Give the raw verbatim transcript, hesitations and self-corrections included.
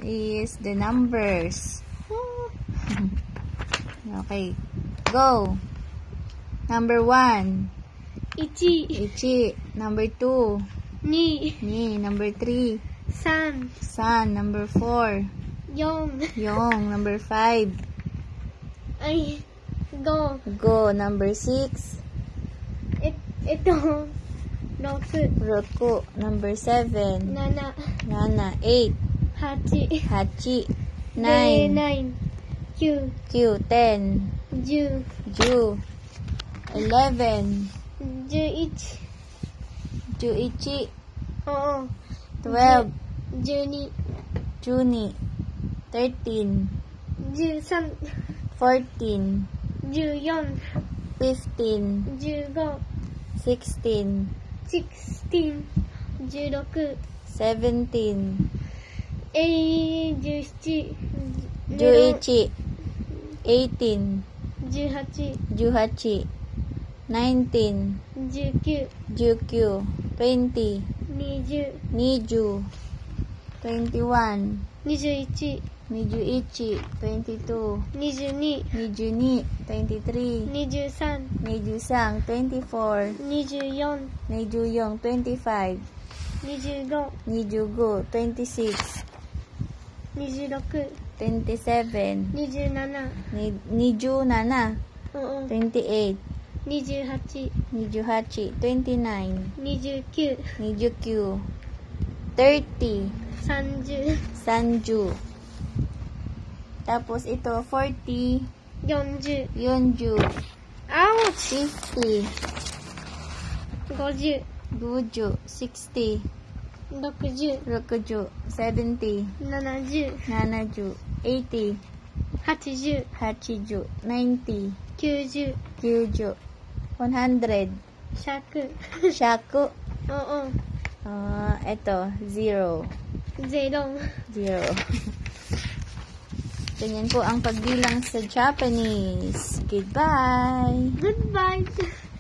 one is the numbers. Okay. Go. Number one. Ichi. Ichi. Number two. Ni. Ni. Number three. San. San. Number four. Yong. Yong. Number five. Ay. Go. Go. Number six. It, ito. Roku. Roku. Number seven. Nana. Nana. Eight. Hachi. Hachi. Nine. Nine. Nine. Q. Q. Ten. Ju. Ju. Eleven. Juichi. Juichi. Oo. Twelve. Juni. Juni. Thirteen. Jusan. Fourteen. Juyon. Fifteen. Jugo. Sixteen. Sixteen. Juroku. Seventeen. Ei. Juichi. Juichi. Eighteen. Juhachi. Juhachi. Nineteen. Jukyu. Jukyu. Twenty. Niju. Niju. Twenty-one. Nijuichi. Nijuichi. Twenty-two. Nijuni. Nijuni. Twenty-three. Nijusan. Nijusang. Twenty-four. Nijuyon. Nijuyong. Twenty-five. Nijugo. Nijugo. Twenty-six. Nijuroku. Twenty-seven. Nijunana. Ni Nijunana. Oo. Twenty-eight. Nijuhachi. Nijuhachi. Twenty-nine. Nijukyu. Nijukyu. Thirty. Sanju. Sanju. Tapos ito, forty. Yonju. Yonju. Ouch! Fifty. Goju. Guju. Sixty. Rokuju. Rokuju. Seventy. Nanaju. Nanaju. Eighty. Hachiju. Hachiju. Ninety. Kyuju. Kyuju. One hundred. Shaku. Shaku. Oo. Ah, ito, zero. Zero. Zero. Ganyan po ang pagbilang sa Japanese. Goodbye! Goodbye.